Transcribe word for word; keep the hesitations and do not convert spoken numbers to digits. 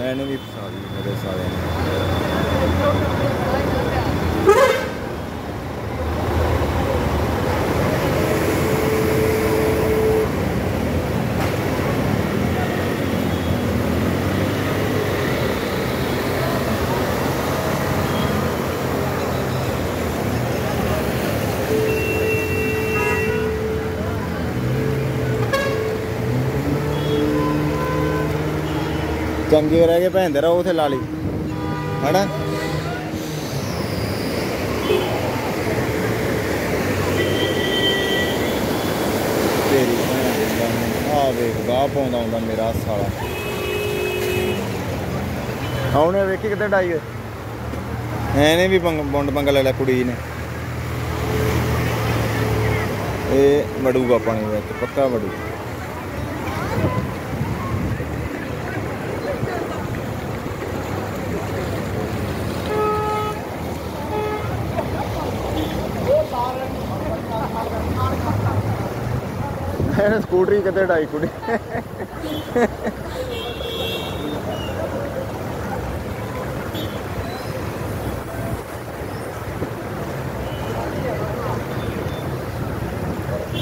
मैंने भी फसा दी मेरे साले ने। चंगे रह गए भैन दे रहो उथे ला ली है ना। तेरी आ वेख गाह पाउंदा हुंदा मेरा साला आने वेखी कितने डाई एने भी पंग बुंड पंगा ले लिया कुड़ी ने। ये वड़ूगा पानी विच पक्का वड़ू। स्कूटरी कितने डाई कुड़ी